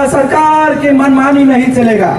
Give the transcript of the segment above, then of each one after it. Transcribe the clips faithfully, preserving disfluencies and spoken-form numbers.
सरकार की मनमानी नहीं चलेगा।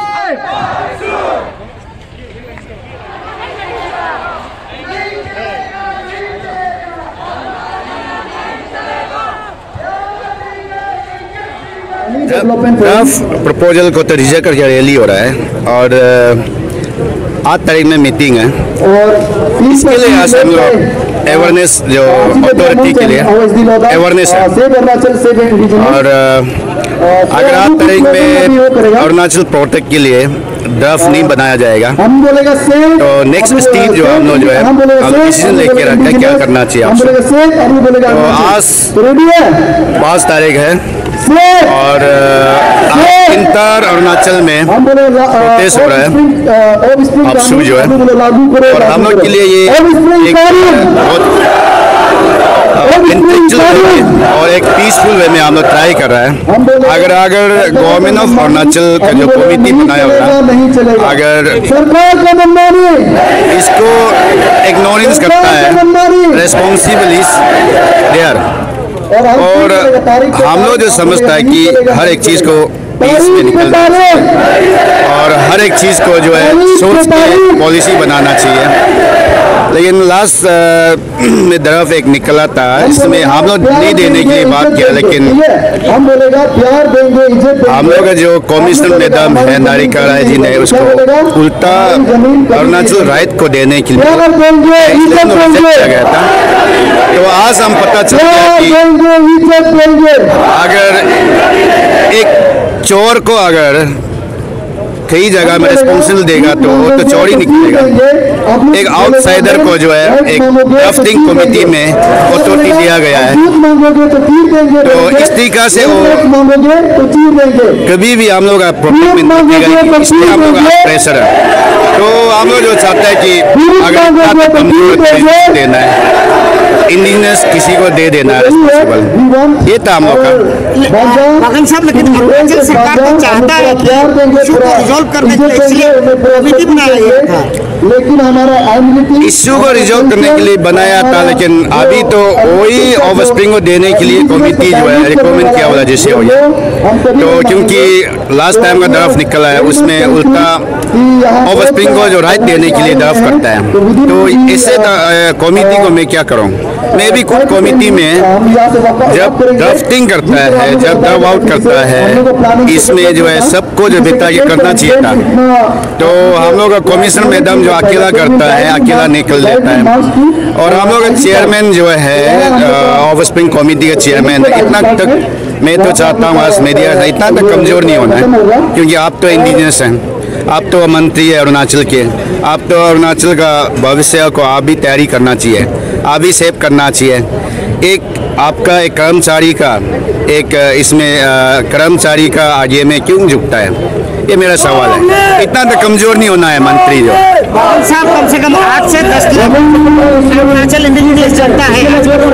प्रपोजल को तो रिजेक्ट करके रैली हो रहा है और आठ तारीख में मीटिंग है। इसके लिए आज हम लोग अवेयरनेस जो अथॉरिटी के लिए अवेयरनेस है और अगर आठ तारीख में अरुणाचल प्रोटेक्ट के लिए ड्राफ्ट नहीं बनाया जाएगा तो नेक्स्ट स्टेप जो हम लोग जो है हम डिसीजन लेके रखते हैं क्या करना चाहिए आपसे। तो आज पाँच तारीख है और इंटर अरुणाचल में प्रोटेस्ट हो रहा है आपसू जो है और हम लोग के लिए ये एक बहुत इंटेलेक्चुअल और एक पीसफुल वे में हम लोग ट्राई कर रहा है। अगर अगर गवर्नमेंट ऑफ अरुणाचल का जो कमिटी बनाया होगा अगर इसको इग्नोरेंस करता है रेस्पॉन्सिबल इज देयर और हम लोग जो समझता है कि हर एक चीज़ को पीस में निकलना और हर एक चीज़ को जो है सोच के पॉलिसी बनाना चाहिए। लेकिन लास्ट में तरफ एक निकला था इसमें हम लोग नहीं देने के लिए बात किया लेकिन हम लोग का जो कमिश्नर मैडम है नारिका राय जी ने उसको उल्टा अरुणाचल राइट को देने के लिए किया गया था। तो आज हम पता चल गया कि अगर एक चोर को अगर कई जगह में रिस्पॉन्सिबल देगा तो वो तो चोरी निकलेगा। एक आउटसाइडर को जो है एक ड्राफ्टिंग कमेटी में अथॉरिटी दिया गया है तो इस तरीका से वो कभी भी हम लोग का प्रॉब्लम में नहीं देगा, इसलिए हम लोग का प्रेशर है। तो हम लोग जो चाहते हैं कि अगर देना है इंडिजिनस किसी को दे देना है रिस्पॉन्सिबल, ये था हम लोग का। मगन साहब लेकिन अरुणाचल सरकार तो चाहता है कि इशू को रिजॉल्व करने के लिए इसलिए कमेटी बनाया गया था लेकिन हमारा इश्यू को रिजॉल्व करने के लिए बनाया था लेकिन अभी तो वही ऑफ स्प्रिंग को देने के लिए कमेटी जो है रिकमेंड किया वाला जैसे हो गया। तो क्योंकि लास्ट टाइम का ड्राफ्ट निकला है उसमें उल्टा ऑफ स्प्रिंग को जो राइट देने के लिए ड्राफ्ट करता है तो इससे कमेटी को मैं क्या करूँ, मैं भी खुद कमेटी में जब ड्राफ्टिंग करता है जब ड्राफ्ट आउट करता है इसमें जो है सबको जो बेटा ये करना चाहिए था। तो हम लोग का कमिश्नर मैडम जो अकेला करता है अकेला निकल लेता है और हम लोग का चेयरमैन जो है ऑफ स्प्रिंग कमेटी का चेयरमैन इतना तक मैं तो चाहता हूँ आज मीडिया का इतना तक कमज़ोर नहीं होना है क्योंकि आप तो इंडिजिनस हैं, आप तो मंत्री है अरुणाचल के, आप तो अरुणाचल का भविष्य को आप भी तैयारी करना चाहिए, आप भी सेव करना चाहिए। एक आपका एक कर्मचारी का एक इसमें कर्मचारी का आगे में क्यों झुकता है, ये मेरा सवाल है। इतना तो कमज़ोर नहीं होना है मंत्री जो साहब। कम से कम आठ से दस लाख अरुणाचल इंडिजिनियस जनता है,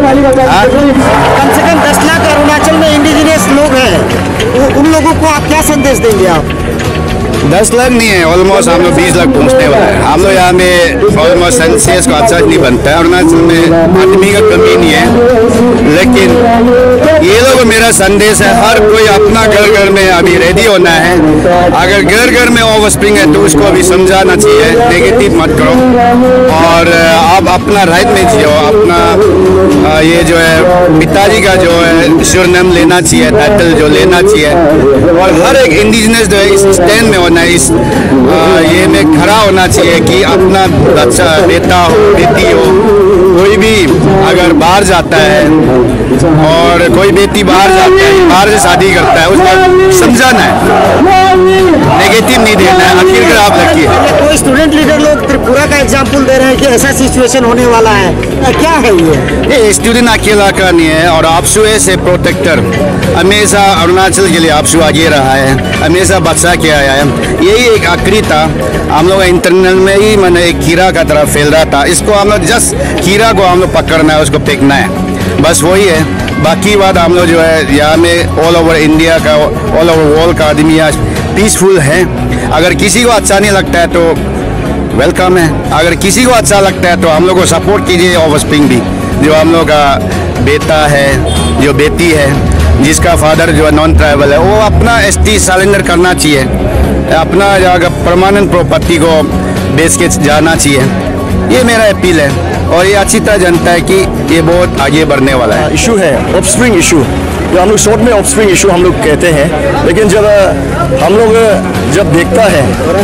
कम से कम दस लाख अरुणाचल में इंडिजिनियस लोग हैं, उन लोगों को आप क्या संदेश देंगे? आप दस लाख नहीं है, ऑलमोस्ट हम लोग बीस लाख पहुँचने वाला है। हम लोग यहाँ में ऑलमोस्ट सेंसस का अच्छा नहीं बनता है, अरुणाचल में आदमी का कमी नहीं है। लेकिन ये लोग मेरा संदेश है हर कोई अपना घर घर में अभी रेडी होना है। अगर घर घर में ऑफ स्प्रिंग है तो उसको अभी समझाना चाहिए, नेगेटिव मत करो और आप अपना राइट में जियो। अपना ये जो है पिताजी का जो है शिरोनाम लेना चाहिए, टाइटल जो लेना चाहिए और हर एक इंडिजिनस जो है इस स्टैंड में होना, इस आ, ये में खड़ा होना चाहिए कि अपना बच्चा बेटा हो बेटी हो कोई भी अगर बाहर जाता है और कोई बेटी बाहर जाता है बाहर से शादी करता है उसको समझाना है, नेगेटिव नहीं देना है। आखिरकार आप रखिए कोई स्टूडेंट लीडर लोग त्रिपुरा का एग्जाम्पल दे रहे हैं कि ऐसा सिचुएशन होने वाला है, क्या है ये? ये स्टूडेंट अकेला का नहीं है और आपसू से प्रोटेक्टर हमेशा अरुणाचल के लिए आपसू आगे रहा है, हमेशा बचा के आया है। यही एक आखिरी था, हम लोग इंटरनल में ही मैंने एक कीड़ा का तरह फैल रहा था, इसको हम लोग जस्ट कीड़ा को हम लोग पकड़ना है, उसको फेंकना है, बस वही है। बाकी बात हम लोग जो है यहाँ में ऑल ओवर इंडिया का ऑल ओवर वर्ल्ड का आदमी आज पीसफुल है। अगर किसी को अच्छा नहीं लगता है तो वेलकम है, अगर किसी को अच्छा लगता है तो हम लोग को सपोर्ट कीजिए। ऑफ स्प्रिंग भी जो हम लोग का बेटा है जो बेटी है जिसका फादर जो है नॉन ट्राइबल है, वो अपना एस टी सरेंडर करना चाहिए, अपना जगह परमानेंट प्रॉपर्टी को बेच के जाना चाहिए। ये मेरा अपील है और ये अच्छी तरह जानता है कि ये बहुत आगे बढ़ने वाला है। इशू है ऑफस्प्रिंग इशू, जो हम लोग शॉर्ट में ऑफस्प्रिंग इशू हम लोग कहते हैं, लेकिन जब हम लोग जब देखता है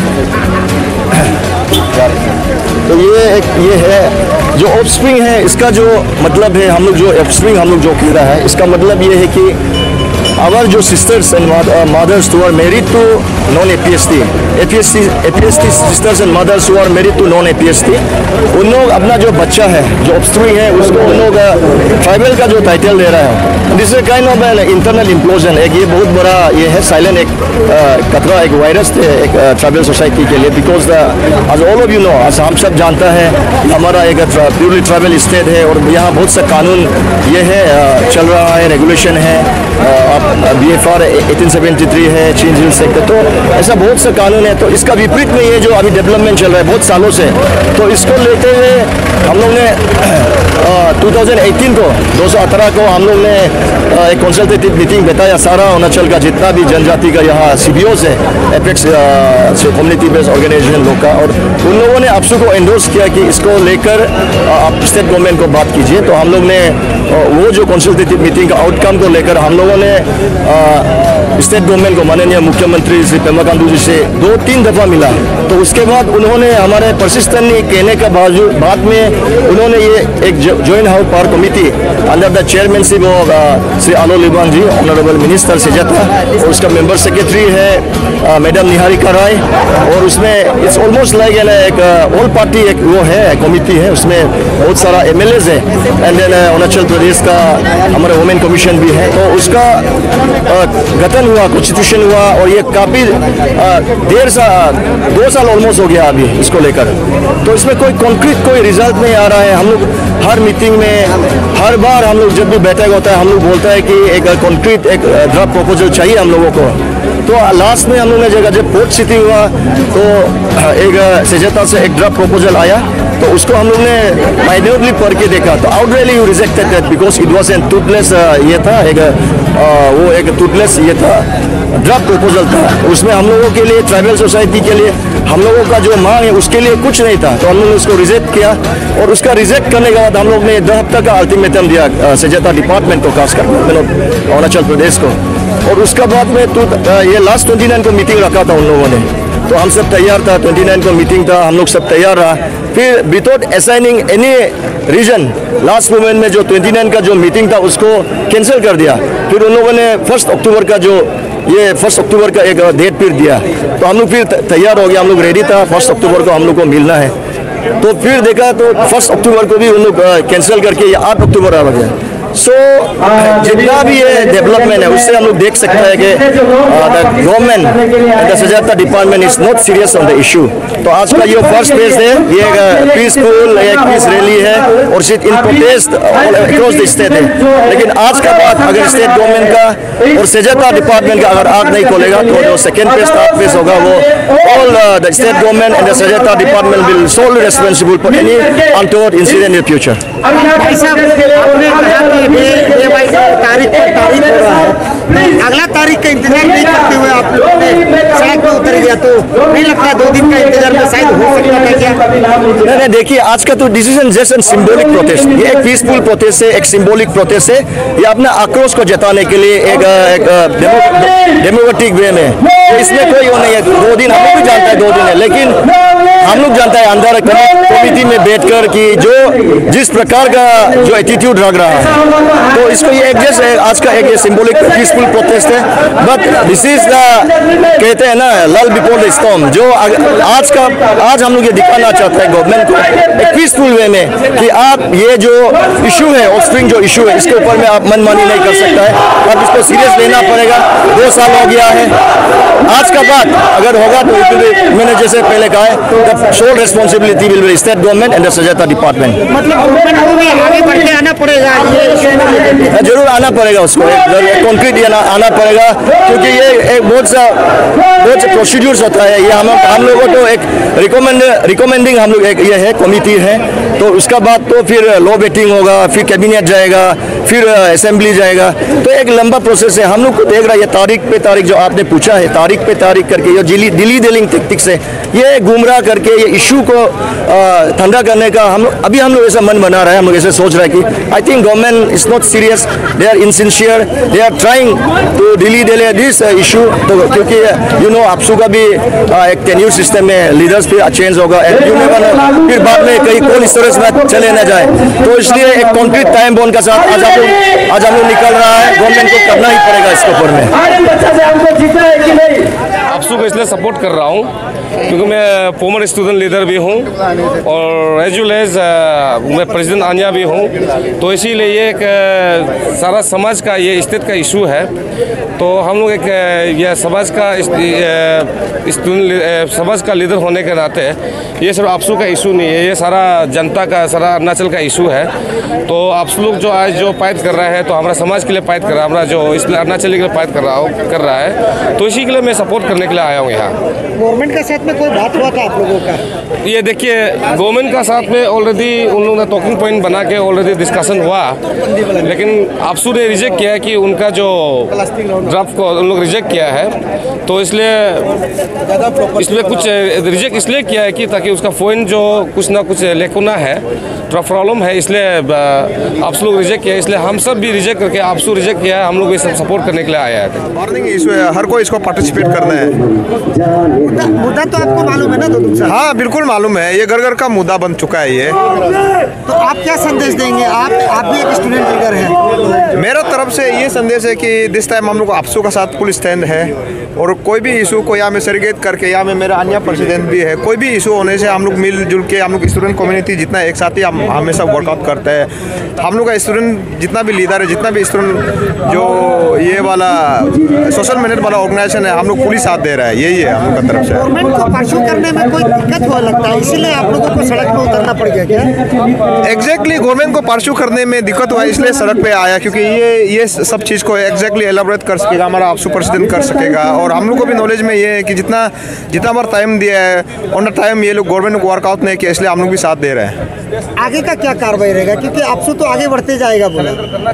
तो ये एक ये है जो ऑफस्प्रिंग है, इसका जो मतलब है, हम लोग जो ऑफस्प्रिंग हम लोग जो कह रहा है, इसका मतलब ये है कि our जो sisters and mothers who are married to non-A P S T, A P S T, A P S T sisters and mothers who are married to non-A P S T, उन लोग अपना जो बच्चा है जो offspring है उसको उन लोग ट्राइबल का जो टाइटल दे रहा है। This is kind of an internal implosion. एक ये बहुत बड़ा ये है साइलेंट एक खतरा, एक वायरस है एक ट्राइबल सोसाइटी के लिए, बिकॉज आज ऑल ऑफ यू नो, आज हम सब जानता है हमारा एक प्योरली ट्राइबल स्टेट है और यहाँ बहुत सा कानून ये है चल रहा है, रेगुलेशन है, B F R eighteen seventy three है, चेंज हिल सेक्टर, तो ऐसा बहुत सा कानून है। तो इसका विपरीत में ये जो अभी डेवलपमेंट चल रहा है बहुत सालों से, तो इसको लेते हुए हम लोग ने टू थाउजेंड एटीन को दो हज़ार अठारह को हम लोग ने एक कंसल्टेटिव मीटिंग बताया सारा अरुणाचल का जितना भी जनजाति का यहाँ सी बी ओज है, एपेक्स कम्युनिटी बेस्ड ऑर्गेनाइजेशन लोग का, और उन लोगों ने आपसू को एंडोर्स किया कि इसको लेकर आप स्टेट गवर्नमेंट को बात कीजिए। तो हम लोग ने वो जो कंसल्टेटिव मीटिंग का आउटकम को लेकर हम लोगों ने स्टेट गवर्नमेंट को माननीय मुख्यमंत्री श्री पेमा खांडू जी से दो तीन दफ़ा मिला। तो उसके बाद उन्होंने हमारे परसिस्टेंटली कहने के बावजूद बाद में उन्होंने ये एक joint house power committee under the chairmanship of Shri Alo Libang ji, honourable minister Sejta, और उसका मेंबर सेक्रेटरी है मैडम निहारिका राय, और उसमें इट्स ऑलमोस्ट लाइक एक ऑल पार्टी एक वो है कमेटी है, उसमें बहुत सारा एम एल एज है, एंड देन अरुणाचल प्रदेश का हमारा वुमेन कमीशन भी है। तो उसका गठन हुआ, कॉन्स्टिट्यूशन हुआ, और ये काफ़ी देर सा दो साल ऑलमोस्ट हो गया अभी इसको लेकर। तो इसमें कोई कॉन्क्रीट कोई रिजल्ट नहीं आ रहा है। हम लोग हर मीटिंग में हर बार हम लोग जब भी बैठक होता है हम लोग बोलता है कि एक कॉन्क्रीट एक ड्राफ्ट प्रपोजल चाहिए हम लोगों को। तो लास्ट में हम लोग ने जगह जब पोर्ट सिटी हुआ तो एक सेजता से एक ड्राफ्ट प्रपोजल आया, तो उसको हम लोग ने माइन्यूटली पढ़ के देखा, तो outrightly you rejected that because it was an toothless ये था एक आ, वो एक टूथलेस ये था ड्राफ्ट प्रपोजल था। उसमें हम लोगों के लिए ट्राइबल सोसाइटी के लिए हम लोगों का जो मांग है उसके लिए कुछ नहीं था, तो हम लोग ने उसको रिजेक्ट किया, और उसका रिजेक्ट करने के बाद हम लोग ने दो हफ्ते का अल्टीमेटम दिया सेजता डिपार्टमेंट को, खास कर अरुणाचल प्रदेश को, और उसका बाद में तो ये लास्ट ट्वेंटी नाइन को मीटिंग रखा था उन लोगों ने, तो हम सब तैयार था, ट्वेंटी नाइन को मीटिंग था, हम लोग सब तैयार रहा। फिर without assigning any reason last moment में जो ट्वेंटी नाइन का जो मीटिंग था उसको कैंसिल कर दिया। फिर उन लोगों ने फर्स्ट अक्टूबर का जो ये फर्स्ट अक्टूबर का एक डेट फिर दिया, तो हम लोग फिर तैयार हो गया, हम लोग रेडी था, फर्स्ट अक्टूबर को हम लोग को मिलना है। तो फिर देखा तो फर्स्ट अक्टूबर को भी उन लोग कैंसिल करके ये आठ अक्टूबर आ गया। सो so, जितना भी ये डेवलपमेंट है उससे हम लोग देख सकते हैं कि government the Sejta department is not serious on the issue. तो आज का ये फर्स्ट फेज है, ये एक पीसफुल एक पीस रैली है और सिर्फ in protest across the state है, लेकिन आज का बाद अगर स्टेट गवर्नमेंट का और सेजता डिपार्टमेंट का अगर आग नहीं खोलेगा तो जो सेकेंड फेज थर्ड फेज होगा वो all the state government and the Sejta department will solely responsible for any untoward incident in the future. तारीख पर तारीख हो रहा है, अगला तारीख का इंतजार नहीं करते हुए आप लोगों ने सड़क पर उतर गया, तो नहीं लगता दो दिन का इंतजार में शायद हो सकता है क्या? नहीं नहीं, देखिए आज का तो decision just an symbolic protest, ये एक पीसफुल प्रोटेस्ट है, एक सिंबॉलिक प्रोटेस्ट है, ये अपना आक्रोश को जताने के लिए एक, एक डेमोक्रेटिक वे में, इसमें कोई वो नहीं है। दो दिन हम लोग भी जानते हैं दो दिन है, लेकिन हम लोग जानते हैं अंदर कमेटी में बैठकर कि जो जिस प्रकार का जो एटीट्यूड रख रहा है, तो इसको ये एक जैसे आज का एक सिंबॉलिक पीसफुल प्रोटेस्ट है, बट दिस इज द कहते हैं ना लल बिफोर द स्टॉर्म, जो आज का आज हम लोग ये दिखाना चाहते हैं गवर्नमेंट को एक पीसफुल वे में कि आप ये जो इशू है ऑफस्प्रिंग जो इशू है इसके ऊपर में आप मनमानी नहीं कर सकता है, आप इसको सीरियस लेना पड़ेगा। दो साल हो गया है, आज का बाद अगर होगा तो मैंने जैसे पहले कहा है the sole responsibility will be state government and the Sejta department. मतलब आगे बढ़ के आना पड़ेगा, जरूर आना पड़ेगा उसको, कॉन्क्रीट आना पड़ेगा, क्योंकि ये एक बहुत सा बहुत से प्रोसीड्यूर्स होता है, ये हम हम लोगों को एक रिकमेंड रिकमेंडिंग हम लोग एक ये है कमिटी है, तो उसका बाद तो फिर लॉ बेटिंग होगा, फिर कैबिनेट जाएगा, फिर असेंबली जाएगा, तो एक लंबा प्रोसेस है। हम लोग को देख रहा है ये तारीख पे तारीख जो आपने पूछा है, तारीख पे तारीख करके ये दिली दिली दिलिंग टेक्टिक्स है, ये गुमराह करके ये इशू को ठंडा करने का हम लोग अभी हम लोग ऐसा मन बना रहा है, हम लोग ऐसे सोच रहा है कि I think government is not serious, they are insincere, they are trying to delay delay this issue. तो क्योंकि यू नो आपसू का भी uh, एक टेन्यूर सिस्टम में लीडर्स भी चेंज होगा, यू नेवर नो फिर बाद में कहीं कौन इस तरह से चले ना जाए, तो इसलिए एक कॉन्क्रीट टाइम बॉन्ड का साथ आज हम लोग आज हम लोग निकल रहा है। गवर्नमेंट को करना ही पड़ेगा इसके ऊपर में। आपसू को इसलिए सपोर्ट कर रहा हूँ क्योंकि मैं फॉर्मर स्टूडेंट लीडर भी हूँ और एज वेल एज मैं प्रेसिडेंट आन्या भी हूँ, तो इसीलिए ये एक सारा समाज का ये स्टेट का इशू है। तो हम लोग एक यह समाज का स्टूडेंट समाज का लीडर होने के नाते ये सिर्फ आपसू का इशू नहीं है, ये सारा जनता का, सारा अरुणाचल का इशू है। तो आपसू लोग जो आज जो फाइट कर रहे हैं, तो हमारा समाज के लिए फाइट कर रहा है, हमारा जो इसलिए अरुणाचल के लिए फाइट कर रहा हो कर रहा है, तो इसी के लिए मैं सपोर्ट करने के लिए आया हूँ यहाँ। गवर्नमेंट के साथ में कोई बात हुआ था आप लोगों का? ये देखिए, गवर्नमेंट का साथ में ऑलरेडी उन लोगों ने टॉकिंग पॉइंट बना के ऑलरेडी डिस्कशन हुआ, लेकिन आपसू ने रिजेक्ट किया कि उनका जो ड्राफ्ट को उन लोग रिजेक्ट किया है, तो इसलिए इसलिए कुछ रिजेक्ट इसलिए किया है कि ताकि उसका पॉइंट जो कुछ ना कुछ लेकुना है, प्रॉब्लम है, इसलिए आपसू लोग रिजेक्ट किया। इसलिए हम सब भी रिजेक्ट करके आपसू रिजेक्ट किया है, हम लोग इसे सपोर्ट करने के लिए आया है। मॉर्निंग इशू है, हर कोई इसको पार्टिसिपेट करना है। मुद्दा, मुद्दा तो आपको मालूम है ना दो दिन से? हाँ बिल्कुल मालूम है, ये घर घर का मुद्दा बन चुका है ये। तो आप क्या संदेश देंगे? आप आप भी एक स्टूडेंट लीडर हैं। मेरा तरफ से ये संदेश है कि दिस टाइम हम लोग आपसू का साथ फुल स्टैंड है, और कोई भी इशू को यहाँ में सेरिगेट करके, यहाँ में मेरा अन्य प्रेसिडेंट भी है, कोई भी इशू होने से हम लोग मिलजुल के, हम लोग स्टूडेंट कम्युनिटी जितना एक साथ ही हम हमेशा वर्कआउट करते हैं। हम लोग का स्टूडेंट जितना भी लीडर है, जितना भी स्टूडेंट जो ये वाला सोशल मीडिया वाला ऑर्गेनाइजेशन है, हम लोग पूरी साथ दे रहा है, यही है हम लोग का तरफ से। गवर्नमेंट को परसू करने में कोई दिक्कत हो लगता है, इसीलिए आप लोगों को सड़क में उतरना पड़ गया क्या? एग्जैक्टली गवर्नमेंट को परसू करने में दिक्कत हुआ, इसलिए सड़क पे आया, क्योंकि ये ये सब चीज़ को एग्जैक्टली एलाबोरेट कर सकेगा हमारा आपसू प्रेसिडेंट कर सकेगा। और हम लोग को भी नॉलेज में ये है कि जितना जितना हमारा टाइम दिया है ऑन द टाइम ये लोग गवर्नमेंट को वर्कआउट नहीं किया, इसलिए हम लोग भी साथ दे रहे हैं। आगे का क्या कार्रवाई रहेगा, क्योंकि आपसू तो आगे बढ़ते जाएगा बोला।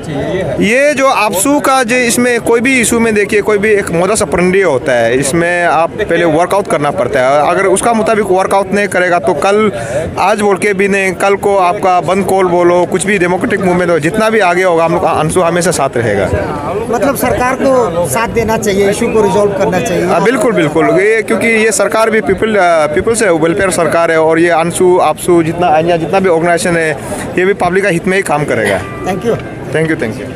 ये जो आपसू का जो इसमें कोई भी इशू में देखिए, कोई भी एक मोदा सप्रंडी होता है, इसमें आप पहले वर्कआउट करना पड़ता है। अगर उसका मुताबिक वर्कआउट नहीं करेगा तो कल आज बोल के भी नहीं, कल को आपका बंद कॉल बोलो, कुछ भी डेमोक्रेटिक मूवमेंट हो, जितना भी आगे होगा हम लोग अंशु हमेशा साथ रहेगा। मतलब सरकार को साथ देना चाहिए, इशू को रिजॉल्व करना चाहिए। आ, बिल्कुल बिल्कुल, ये क्योंकि ये सरकार भी पीपल पीपल से वेलफेयर सरकार है, और ये अंशु आपसू जितना अन्य जितना भी ऑर्गेनाइजेशन है, ये भी पब्लिक का हित में ही काम करेगा। Thank you thank you thank you.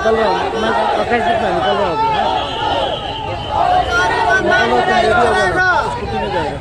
निकल रहा हूँ, मैं फेसबुक में निकल रहा हूँ। स्कूटी में जाएगा।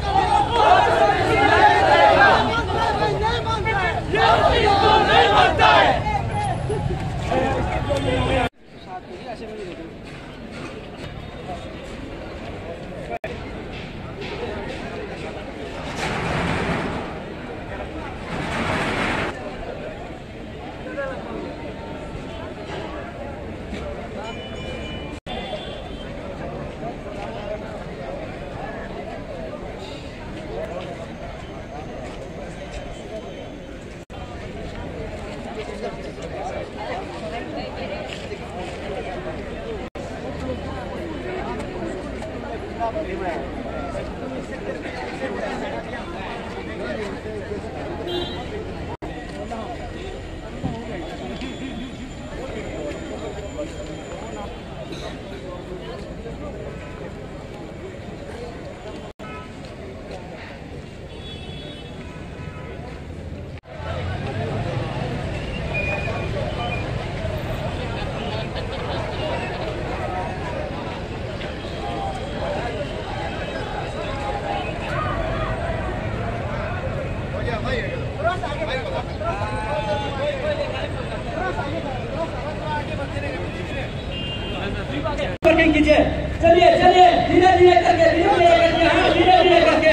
कीजिए, चलिए चलिए धीरे धीरे करके धीरे धीरे करके हाँ धीरे धीरे करके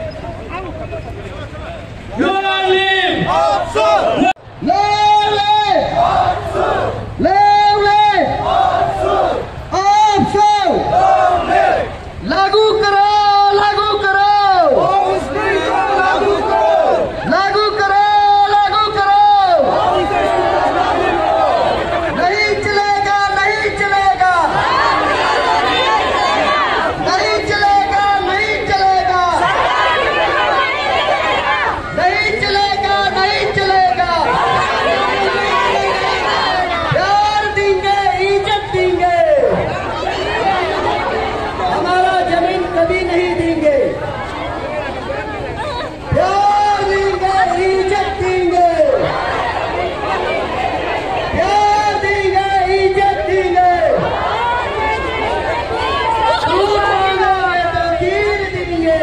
लागू करो लागू करो लागू करो लागू करो लागू करो नहीं चलेगा नहीं चलेगा नहीं चलेगा नहीं चलेगा नहीं चलेगा नहीं चलेगा प्यार देंगे इज्जत देंगे कभी नहीं देंगे प्यार देंगे इज्जत देंगे प्यार देंगे इज्जत देंगे दूध मांगोगे तो खीर देंगे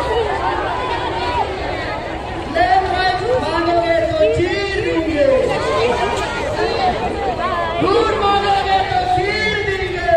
मांगोगे तो खीर देंगे दूध मांगोगे तो खीर देंगे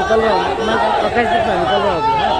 निकल रहा हूँ, मैं आकाश में निकल रहा हूँ।